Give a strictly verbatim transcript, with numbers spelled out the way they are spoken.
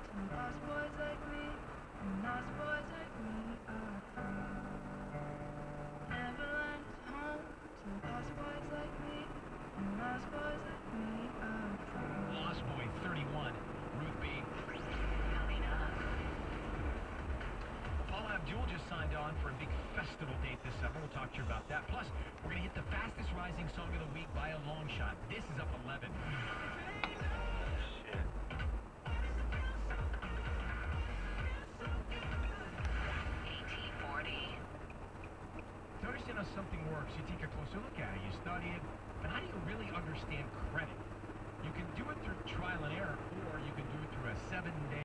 and lost boys like me, and lost boys like me are free. Neverland is home to lost boys like me, and lost boys like me are free. Lost Boy thirty-one, Ruth B. Coming up. Paul Abdul just signed on for a big festival date this summer. We'll talk to you about that. Plus, we're going to hit the fastest rising song of the week by a long shot. This is up eleven. Shit. eighteen forty. To understand how something works, you take a closer look at it, you study it, but how do you really understand credit? You can do it through trial and error, or you can do it through a seven-day